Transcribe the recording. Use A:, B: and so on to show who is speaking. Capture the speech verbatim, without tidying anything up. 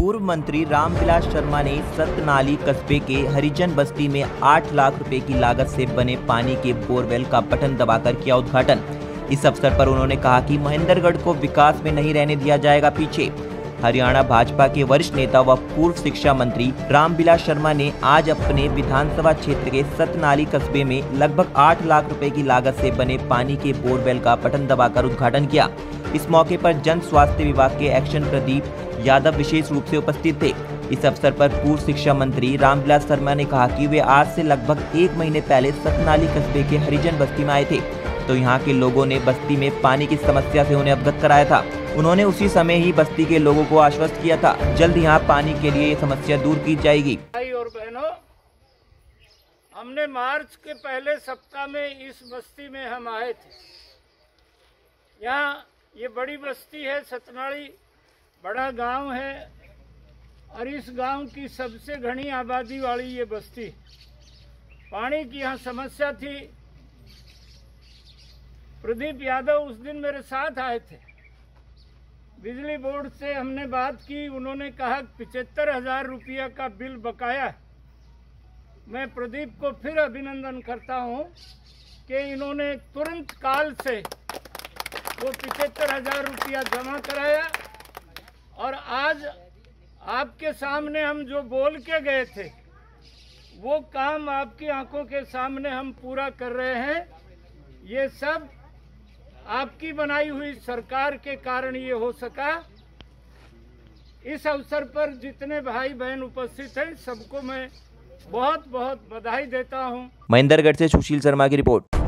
A: पूर्व मंत्री रामविलास शर्मा ने सतनाली कस्बे के हरिजन बस्ती में आठ लाख रुपए की लागत से बने पानी के बोरवेल का बटन दबाकर किया उद्घाटन। इस अवसर पर उन्होंने कहा कि महेंद्रगढ़ को विकास में नहीं रहने दिया जाएगा पीछे। हरियाणा भाजपा के वरिष्ठ नेता व पूर्व शिक्षा मंत्री रामविलास शर्मा ने आज अपने विधानसभा क्षेत्र के सतनाली कस्बे में लगभग आठ लाख रुपए की लागत से बने पानी के बोरवेल का बटन दबाकर उद्घाटन किया। इस मौके पर जन स्वास्थ्य विभाग के एक्शन प्रदीप यादव विशेष रूप से उपस्थित थे। इस अवसर पर पूर्व शिक्षा मंत्री रामविलास शर्मा ने कहा कि वे आज से लगभग एक महीने पहले सतनाली कस्बे के हरिजन बस्ती में आए थे, तो यहाँ के लोगों ने बस्ती में पानी की समस्या से उन्हें अवगत कराया था। उन्होंने उसी समय ही बस्ती के लोगों को आश्वस्त किया था जल्द यहाँ पानी के लिए ये समस्या दूर की जाएगी।
B: भाई और बहनों, हमने मार्च के पहले सप्ताह में इस बस्ती में हम आए थे। यहाँ ये बड़ी बस्ती है, सतनाली बड़ा गांव है और इस गांव की सबसे घनी आबादी वाली ये बस्ती। पानी की यहाँ समस्या थी। प्रदीप यादव उस दिन मेरे साथ आए थे। बिजली बोर्ड से हमने बात की, उन्होंने कहा पिचहत्तर हजार रुपया का बिल बकाया है। मैं प्रदीप को फिर अभिनंदन करता हूँ कि इन्होंने तुरंत काल से वो पिचहत्तर हजार रुपया जमा कराया और आज आपके सामने हम जो बोल के गए थे वो काम आपकी आंखों के सामने हम पूरा कर रहे हैं। ये सब आपकी बनाई हुई सरकार के कारण ये हो सका। इस अवसर पर जितने भाई बहन उपस्थित हैं सबको मैं बहुत बहुत बधाई देता हूं।
A: महेंद्रगढ़ से सुशील शर्मा की रिपोर्ट।